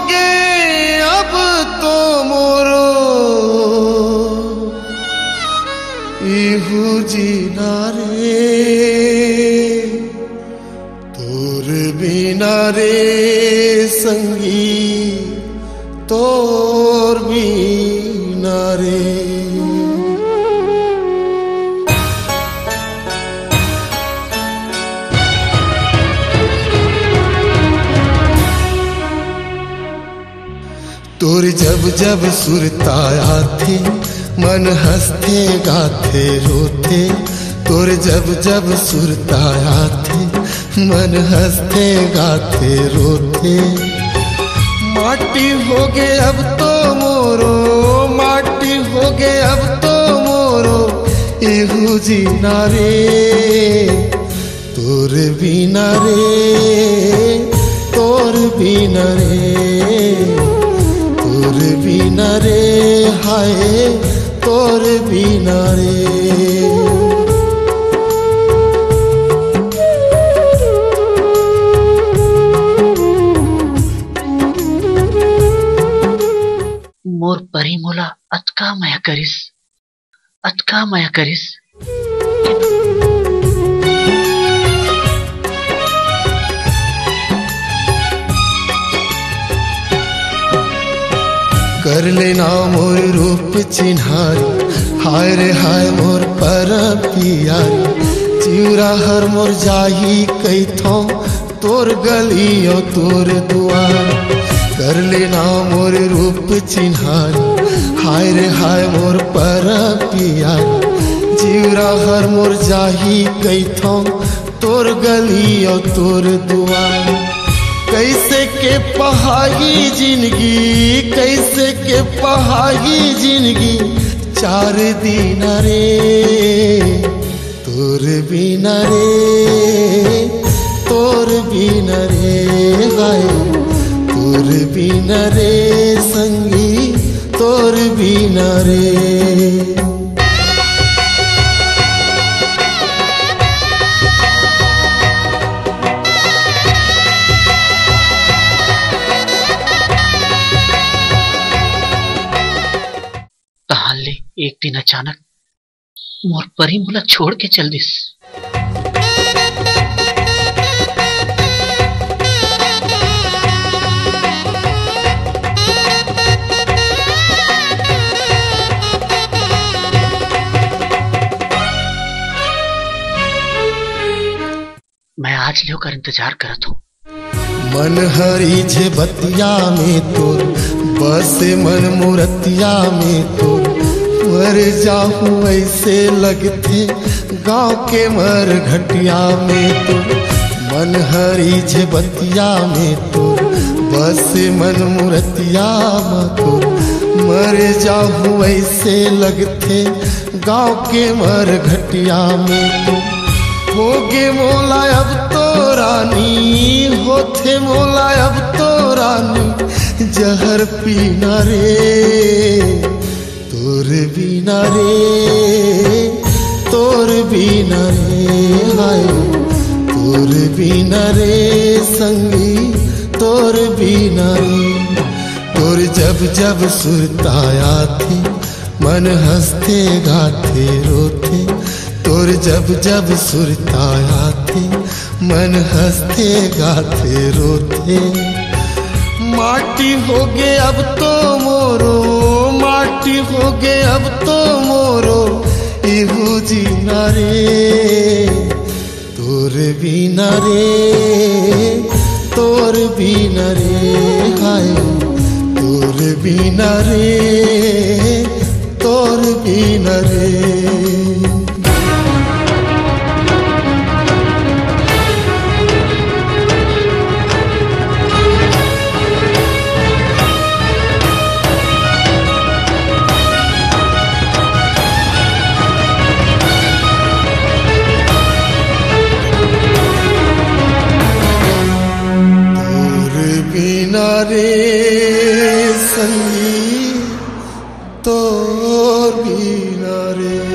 होगे अब तो मोरो इहु जीना रे तोर बिना रे संगी तोर बिना रे। तोर जब जब सुरताया थे मन हंसते गाते रोते। तोर जब जब सुरताया थे मन हंसते गाते रोते। माटी हो गए अब तो मोरो माटी हो गए अब तो मोरो इहु जीना रे तोर बिना रे तोर बिना रे तोर बिना रे हाय तोर बिना रे। मोर परिमूला अतका माया करिस कर लेना मोर रूप चिन्हारी हाय रे हाय मोर पर पियारी। चिउरा हर मोर जाही कैथो तोर गलियो तोर दुआर। कर लेना मोर रूप चिन्हारी हाय रे हाय मोर पर पियारी। चिउरा हर मोर जाही कैथो तोर गलियो तोर दुआर। कैसे के पहागी जिंदगी कैसे के पहागी जिंदगी चार दिन रे तोर बिना रे तोर बिना रे हाय तोर बिना रे संगी तोर बिना रे। एक दिन अचानक मोर परिमूला छोड़ के चल दिस। मैं आज लियो कर इंतजार करत हूँ। मन हरी जे बतिया में तोर बस मन मूर्तिया में तोर मर जाऊं ऐसे लगते गांव के मर घटिया में तो। मन हरी जे बतिया में तो बस मन मूर्तिया में तो मर जाऊं ऐसे लगते गांव के मर घटिया में तो। होगे मोला अब तो रानी होथे मोला अब तो रानी जहर पीना रे तोर बिना रे तोर बिना रे हाय तोर बिना रे संगी तोर बिना रे। तोर जब जब सुरताया थी मन हंसते गाते रोते। तोर जब जब सुरताया थी मन हंसते गाते रोते। माटी हो गए अब तो मोरो माटी हो गए अब तो मोरो इहु जीना रे तोर बिना रे तोर बिना रे हाय तोर बिना रे तोर बिना रे। रे संगी तोर बिना रे।